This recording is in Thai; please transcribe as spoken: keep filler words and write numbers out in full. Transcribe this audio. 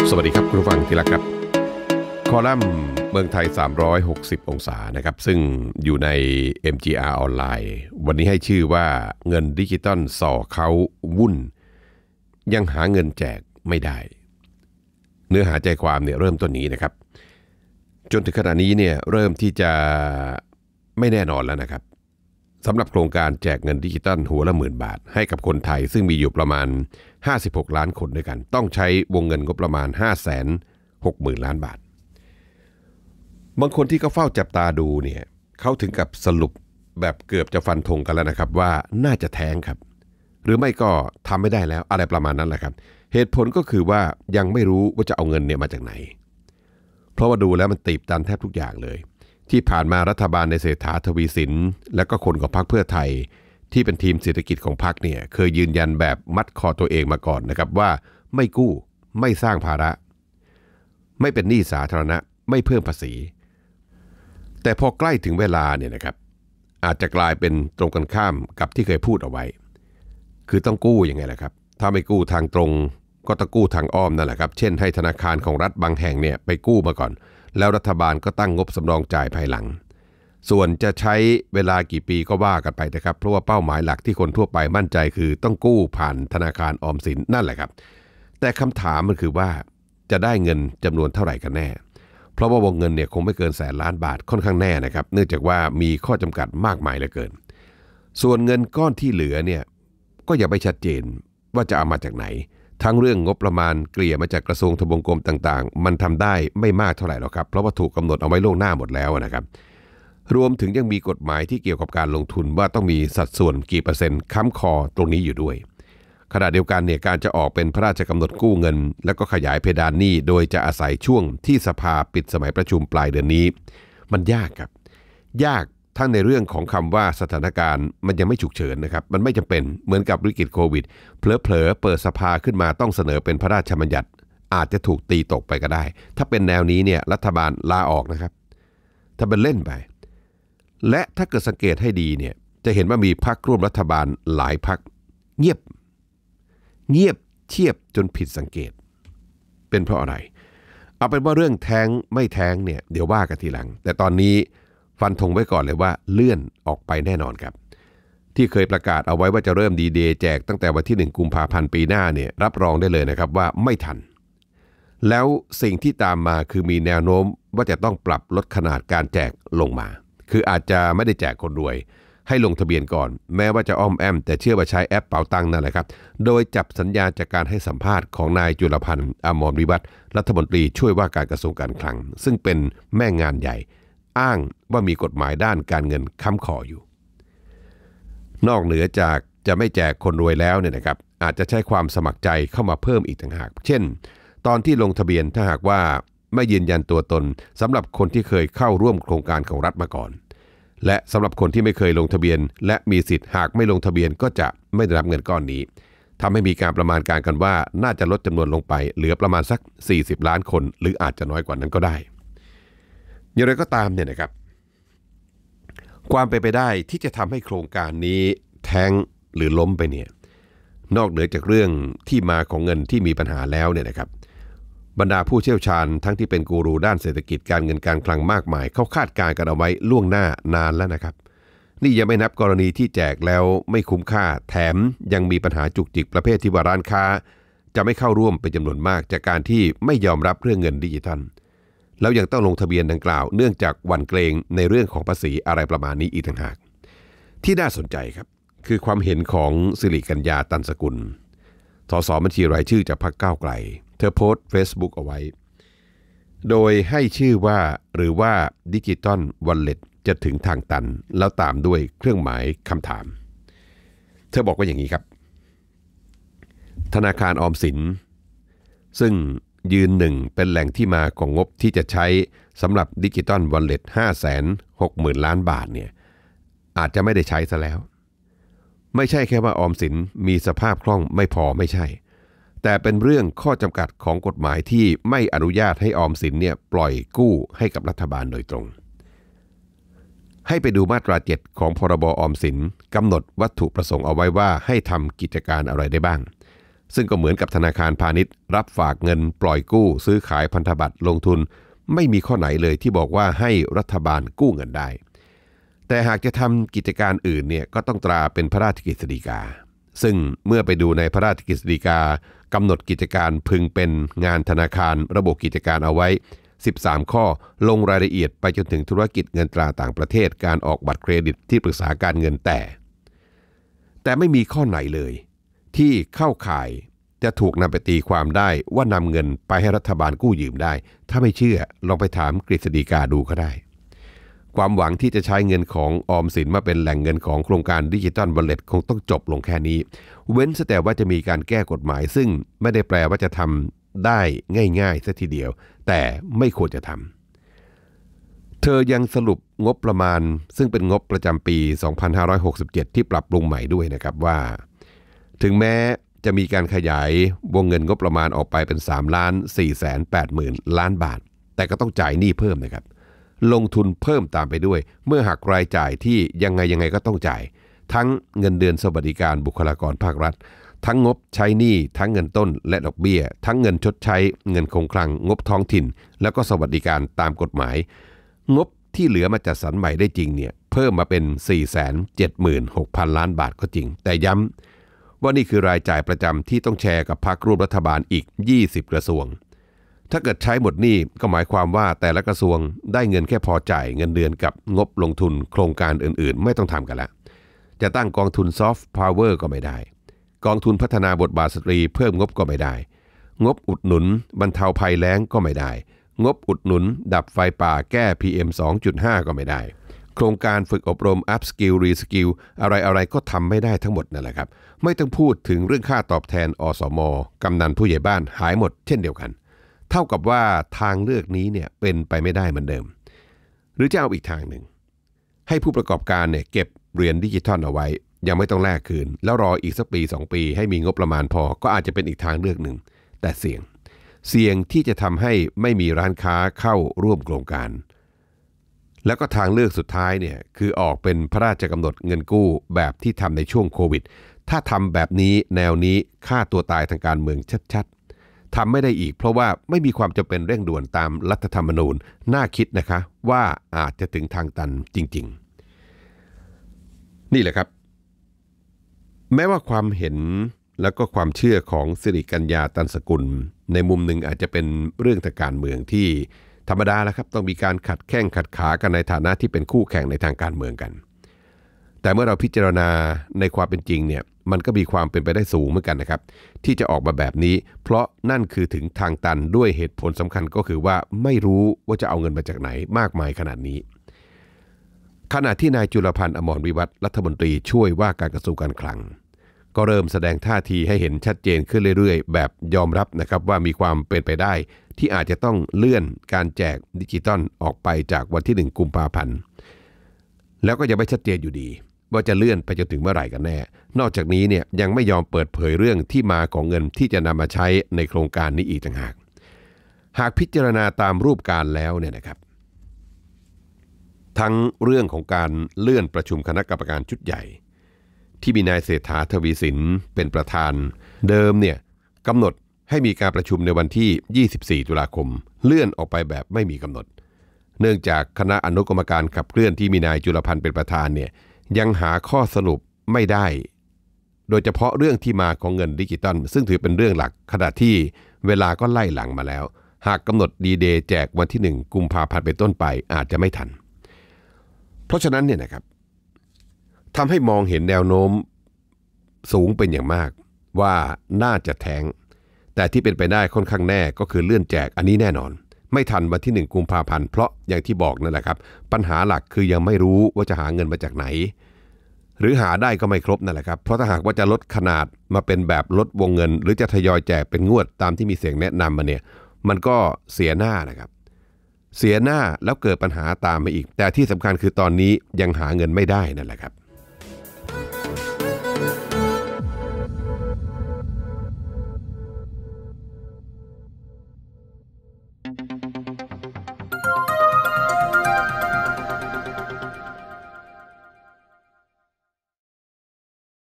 สวัสดีครับคุณผู้ฟังที่รักครับคอลัมน์เมืองไทยสามร้อยหกสิบองศานะครับซึ่งอยู่ใน เอ็ม จี อาร์ ออนไลน์วันนี้ให้ชื่อว่าเงินดิจิตอลส่อเขาวุ่นยังหาเงินแจกไม่ได้เนื้อหาใจความเนี่ยเริ่มต้นนี้นะครับจนถึงขณะนี้เนี่ยเริ่มที่จะไม่แน่นอนแล้วนะครับสำหรับโครงการแจกเงินดิจิตอลหัวละหมื่นบาทให้กับคนไทยซึ่งมีอยู่ประมาณห้าสิบหกล้านคนด้วยกันต้องใช้วงเงินงบประมาณ ห้าแสนหกหมื่นล้านบาทบางคนที่เขาเฝ้าจับตาดูเนี่ยเขาถึงกับสรุปแบบเกือบจะฟันธงกันแล้วนะครับว่าน่าจะแท้งครับหรือไม่ก็ทำไม่ได้แล้วอะไรประมาณนั้นแหละครับเหตุผลก็คือว่ายังไม่รู้ว่าจะเอาเงินเนี่ยมาจากไหนเพราะว่าดูแล้วมันตีบตันแทบทุกอย่างเลยที่ผ่านมารัฐบาลในเศรษฐาทวีสินและก็คนของพรรคเพื่อไทยที่เป็นทีมเศรษฐกิจของพรรคเนี่ยเคยยืนยันแบบมัดคอตัวเองมาก่อนนะครับว่าไม่กู้ไม่สร้างภาระไม่เป็นหนี้สาธารณะไม่เพิ่มภาษีแต่พอใกล้ถึงเวลาเนี่ยนะครับอาจจะกลายเป็นตรงกันข้ามกับที่เคยพูดเอาไว้คือต้องกู้ยังไงล่ะครับถ้าไม่กู้ทางตรงก็ต้องกู้ทางอ้อมนั่นแหละครับเช่นให้ธนาคารของรัฐบางแห่งเนี่ยไปกู้มาก่อนแล้วรัฐบาลก็ตั้งงบสำรองจ่ายภายหลังส่วนจะใช้เวลากี่ปีก็ว่ากันไปนะครับเพราะว่าเป้าหมายหลักที่คนทั่วไปมั่นใจคือต้องกู้ผ่านธนาคารออมสินนั่นแหละครับแต่คำถามมันคือว่าจะได้เงินจำนวนเท่าไหร่กันแน่เพราะว่าวงเงินเนี่ยคงไม่เกินแสนล้านบาทค่อนข้างแน่นะครับเนื่องจากว่ามีข้อจำกัดมากมายเหลือเกินส่วนเงินก้อนที่เหลือเนี่ยก็ยังไม่ชัดเจนว่าจะเอามาจากไหนทั้งเรื่องงบประมาณเกลี่ยมาจากกระทรวงทบวงกรมต่างๆมันทำได้ไม่มากเท่าไหร่หรอกครับเพราะว่าถูกกำหนดเอาไว้ล่วงหน้าหมดแล้วนะครับรวมถึงยังมีกฎหมายที่เกี่ยวกับการลงทุนว่าต้องมีสัดส่วนกี่เปอร์เซ็นต์ค้ำคอตรงนี้อยู่ด้วยขณะเดียวกันเนี่ยการจะออกเป็นพระราชกำหนดกู้เงินแล้วก็ขยายเพดานหนี้โดยจะอาศัยช่วงที่สภาปิดสมัยประชุมปลายเดือนนี้มันยากครับยากทั้งในเรื่องของคำว่าสถานการณ์มันยังไม่ฉุกเฉินนะครับมันไม่จำเป็นเหมือนกับวิกฤตโควิดเผลอๆเปิดสภาขึ้นมาต้องเสนอเป็นพระราชบัญญัติอาจจะถูกตีตกไปก็ได้ถ้าเป็นแนวนี้เนี่ยรัฐบาลลาออกนะครับถ้าเป็นเล่นไปและถ้าเกิดสังเกตให้ดีเนี่ยจะเห็นว่ามีพรรคร่วมรัฐบาลหลายพรรคเงียบเงียบเชียบจนผิดสังเกตเป็นเพราะอะไรเอาเป็นว่าเรื่องแท้งไม่แท้งเนี่ยเดี๋ยวว่ากันทีหลังแต่ตอนนี้ฟันธงไว้ก่อนเลยว่าเลื่อนออกไปแน่นอนครับที่เคยประกาศเอาไว้ว่าจะเริ่มดีเดย์แจกตั้งแต่วันที่หนึ่งกุมภาพันธ์ปีหน้าเนี่ยรับรองได้เลยนะครับว่าไม่ทันแล้วสิ่งที่ตามมาคือมีแนวโน้มว่าจะต้องปรับลดขนาดการแจกลงมาคืออาจจะไม่ได้แจกคนรวยให้ลงทะเบียนก่อนแม้ว่าจะอ้อมแอมแต่เชื่อว่าใช้แอปเป๋าตังค์นั่นแหละครับโดยจับสัญญาจากการให้สัมภาษณ์ของนายจุลพันธ์อมรวิวัฒน์รัฐมนตรีช่วยว่าการกระทรวงการคลังซึ่งเป็นแม่งานใหญ่อ้างว่ามีกฎหมายด้านการเงินค้ำคออยู่นอกเหนือจากจะไม่แจกคนรวยแล้วเนี่ยนะครับอาจจะใช้ความสมัครใจเข้ามาเพิ่มอีกต่างหากเช่นตอนที่ลงทะเบียนถ้าหากว่าไม่ยืนยันตัวตนสำหรับคนที่เคยเข้าร่วมโครงการของรัฐมาก่อนและสำหรับคนที่ไม่เคยลงทะเบียนและมีสิทธิ์หากไม่ลงทะเบียนก็จะไม่ได้รับเงินก้อนนี้ทำให้มีการประมาณการกันว่าน่าจะลดจำนวนลงไปเหลือประมาณสักสี่สิบล้านคนหรืออาจจะน้อยกว่านั้นก็ได้อย่างไรก็ตามเนี่ยนะครับความเป็นไปได้ที่จะทำให้โครงการนี้แท้งหรือล้มไปเนี่ยนอกเหนือจากเรื่องที่มาของเงินที่มีปัญหาแล้วเนี่ยนะครับบรรดาผู้เชี่ยวชาญทั้งที่เป็นกูรูด้านเศรษฐกิจการเงินการคลังมากมายเขาคาดการณ์กันเอาไว้ล่วงหน้านานแล้วนะครับนี่ยังไม่นับกรณีที่แจกแล้วไม่คุ้มค่าแถมยังมีปัญหาจุกจิกประเภทที่ว่าร้านค้าจะไม่เข้าร่วมเป็นจำนวนมากจากการที่ไม่ยอมรับเรื่องเงินดิจิทัลแล้วยังต้องลงทะเบียนดังกล่าวเนื่องจากหวั่นเกรงในเรื่องของภาษีอะไรประมาณนี้อีกต่างหากที่น่าสนใจครับคือความเห็นของสิริกัญญาตันสกุลสสบัญชีรายชื่อจากพรรคก้าวไกลเธอโพสต์ Facebook เอาไว้โดยให้ชื่อว่าหรือว่าดิจิตอลวอลเล็ตจะถึงทางตันแล้วตามด้วยเครื่องหมายคำถามเธอบอกว่าอย่างนี้ครับธนาคารออมสินซึ่งยืนหนึ่งเป็นแหล่งที่มาของงบที่จะใช้สำหรับดิจิตอลวอลเล็ต ห้าแสนหกหมื่นล้านบาทเนี่ยอาจจะไม่ได้ใช้ซะแล้วไม่ใช่แค่ว่าออมสินมีสภาพคล่องไม่พอไม่ใช่แต่เป็นเรื่องข้อจำกัดของกฎหมายที่ไม่อนุญาตให้ออมสินเนี่ยปล่อยกู้ให้กับรัฐบาลโดยตรงให้ไปดูมาตราเจ็ดของพรบออมสินกำหนดวัตถุประสงค์เอาไว้ว่าให้ทำกิจการอะไรได้บ้างซึ่งก็เหมือนกับธนาคารพาณิชย์รับฝากเงินปล่อยกู้ซื้อขายพันธบัตรลงทุนไม่มีข้อไหนเลยที่บอกว่าให้รัฐบาลกู้เงินได้แต่หากจะทำกิจการอื่นเนี่ยก็ต้องตราเป็นพระราชกฤษฎีกาซึ่งเมื่อไปดูในพระราชกฤษฎีกากำหนดกิจการพึงเป็นงานธนาคารระบบกิจการเอาไว้สิบสามข้อลงรายละเอียดไปจนถึงธุรกิจเงินตราต่างประเทศการออกบัตรเครดิตที่ปรึกษาการเงินแต่แต่ไม่มีข้อไหนเลยที่เข้าข่ายจะถูกนำไปตีความได้ว่านำเงินไปให้รัฐบาลกู้ยืมได้ถ้าไม่เชื่อลองไปถามกฤษฎีกาดูก็ได้ความหวังที่จะใช้เงินของออมสินมาเป็นแหล่งเงินของโครงการดิจิทัลวอลเล็ตคงต้องจบลงแค่นี้เว้นแต่ว่าจะมีการแก้กฎหมายซึ่งไม่ได้แปลว่าจะทำได้ง่ายๆซะทีเดียวแต่ไม่ควรจะทำเธอยังสรุปงบประมาณซึ่งเป็นงบประจำปี สองพันห้าร้อยหกสิบเจ็ด ที่ปรับปรุงใหม่ด้วยนะครับว่าถึงแม้จะมีการขยายวงเงินงบประมาณออกไปเป็น สามล้านสี่แสนแปดหมื่น ล้านบาทแต่ก็ต้องจ่ายหนี้เพิ่มนะครับลงทุนเพิ่มตามไปด้วยเมื่อหักรายจ่ายที่ยังไงยังไงก็ต้องจ่ายทั้งเงินเดือนสวัสดิการบุคลากรภาครัฐทั้งงบใช้หนี้ทั้งเงินต้นและดอกเบี้ยทั้งเงินชดใช้เงินคงคลังงบท้องถิ่นแล้วก็สวัสดิการตามกฎหมายงบที่เหลือมาจัดสรรใหม่ได้จริงเนี่ยเพิ่มมาเป็น สี่แสนเจ็ดหมื่นหกพัน ล้านบาทก็จริงแต่ย้ำว่านี่คือรายจ่ายประจำที่ต้องแชร์กับพรรคร่วมรัฐบาลอีกยี่สิบกระทรวงถ้าเกิดใช้หมดหนี้ก็หมายความว่าแต่ละกระทรวงได้เงินแค่พอจ่ายเงินเดือนกับงบลงทุนโครงการอื่นๆไม่ต้องทำกันละจะตั้งกองทุนซอฟต์พาวเวอร์ก็ไม่ได้กองทุนพัฒนาบทบาทสตรีเพิ่มงบก็ไม่ได้งบอุดหนุนบรรเทาภัยแล้งก็ไม่ได้งบอุดหนุนดับไฟป่าแก้ พี เอ็ม สองจุดห้า ก็ไม่ได้โครงการฝึกอบรม อัพสกิล รีสกิล อะไรๆก็ทำไม่ได้ทั้งหมดนั่นแหละครับไม่ต้องพูดถึงเรื่องค่าตอบแทนอสม.กำนันผู้ใหญ่บ้านหายหมดเช่นเดียวกันเท่ากับว่าทางเลือกนี้เนี่ยเป็นไปไม่ได้เหมือนเดิมหรือจะเอาอีกทางหนึ่งให้ผู้ประกอบการเนี่ยเก็บเหรียญดิจิทัลเอาไว้ยังไม่ต้องแลกคืนแล้วรออีกสักปีสองปีให้มีงบประมาณพอก็อาจจะเป็นอีกทางเลือกหนึ่งแต่เสี่ยงเสี่ยงที่จะทำให้ไม่มีร้านค้าเข้าร่วมโครงการแล้วก็ทางเลือกสุดท้ายเนี่ยคือออกเป็นพระราชกำหนดเงินกู้แบบที่ทำในช่วงโควิดถ้าทำแบบนี้แนวนี้ฆ่าตัวตายทางการเมืองชัดๆทำไม่ได้อีกเพราะว่าไม่มีความจำเป็นเร่งด่วนตามรัฐธรรมนูญน่าคิดนะคะว่าอาจจะถึงทางตันจริงๆนี่แหละครับแม้ว่าความเห็นแล้วก็ความเชื่อของสิริกัญญาตันสกุลในมุมหนึ่งอาจจะเป็นเรื่องทางการเมืองที่ธรรมดาแล้วครับต้องมีการขัดแข้งขัดขากันในฐานะที่เป็นคู่แข่งในทางการเมืองกันแต่เมื่อเราพิจารณาในความเป็นจริงเนี่ยมันก็มีความเป็นไปได้สูงเหมือนกันนะครับที่จะออกมาแบบนี้เพราะนั่นคือถึงทางตันด้วยเหตุผลสำคัญก็คือว่าไม่รู้ว่าจะเอาเงินมาจากไหนมากมายขนาดนี้ขณะที่นายจุลพันธ์อมรวิวัฒน์รัฐมนตรีช่วยว่าการกระทรวงการคลังก็เริ่มแสดงท่าทีให้เห็นชัดเจนขึ้นเรื่อยๆแบบยอมรับนะครับว่ามีความเป็นไปได้ที่อาจจะต้องเลื่อนการแจกดิจิตอลออกไปจากวันที่หนึ่งกุมภาพันธ์แล้วก็ยังไม่ชัดเจนอยู่ดีว่าจะเลื่อนไปจนถึงเมื่อไหร่กันแน่นอกจากนี้เนี่ยยังไม่ยอมเปิดเผยเรื่องที่มาของเงินที่จะนำมาใช้ในโครงการนี้อีกต่างหากหากพิจารณาตามรูปการแล้วเนี่ยนะครับทั้งเรื่องของการเลื่อนประชุมคณะกรรมการชุดใหญ่ที่มีนายเศรษฐาทวีสินเป็นประธานเดิมเนี่ยกำหนดให้มีการประชุมในวันที่ยี่สิบสี่ตุลาคมเลื่อนออกไปแบบไม่มีกำหนดเนื่องจากคณะอนุกรรมการขับเคลื่อนที่มีนายจุลพันธ์เป็นประธานเนี่ยยังหาข้อสรุปไม่ได้โดยเฉพาะเรื่องที่มาของเงินดิจิตอลซึ่งถือเป็นเรื่องหลักขณะที่เวลาก็ไล่หลังมาแล้วหากกำหนดดีเดย์แจกวันที่หนึ่งกุมภาพันธ์เป็นต้นไปอาจจะไม่ทันเพราะฉะนั้นเนี่ยนะครับทำให้มองเห็นแนวโน้มสูงเป็นอย่างมากว่าน่าจะแท้งแต่ที่เป็นไปได้ค่อนข้างแน่ก็คือเลื่อนแจกอันนี้แน่นอนไม่ทันวันที่หนึ่งกุมภาพันธ์เพราะอย่างที่บอกนั่นแหละครับปัญหาหลักคือยังไม่รู้ว่าจะหาเงินมาจากไหนหรือหาได้ก็ไม่ครบนั่นแหละครับเพราะถ้าหากว่าจะลดขนาดมาเป็นแบบลดวงเงินหรือจะทยอยแจกเป็นงวดตามที่มีเสียงแนะนำมาเนี่ยมันก็เสียหน้านะครับเสียหน้าแล้วเกิดปัญหาตามมาอีกแต่ที่สำคัญคือตอนนี้ยังหาเงินไม่ได้นั่นแหละครับ